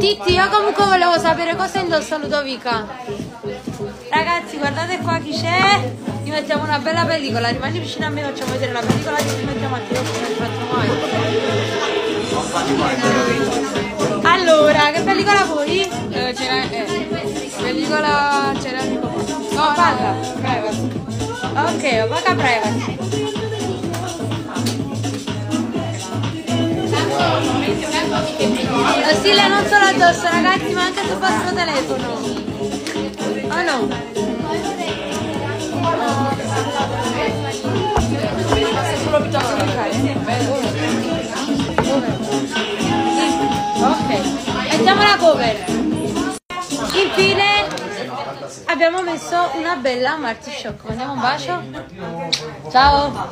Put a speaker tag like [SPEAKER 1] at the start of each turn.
[SPEAKER 1] Titti, io comunque volevo sapere cosa indossa Ludovica. Ragazzi, guardate qua chi c'è. Gli mettiamo una bella pellicola. Rimani vicino a me, facciamo vedere la pellicola che ci mettiamo a te. Allora, che pellicola vuoi?
[SPEAKER 2] Pellicola c'era tipo.
[SPEAKER 1] No, parla.
[SPEAKER 2] Privacy.
[SPEAKER 1] Ok, paga privacy. Lo stile non solo addosso, ragazzi, ma anche sul vostro telefono. Oh no? Ok, mettiamo la cover. Infine abbiamo messo una bella Marty Shock. Mandiamo un bacio. Ciao.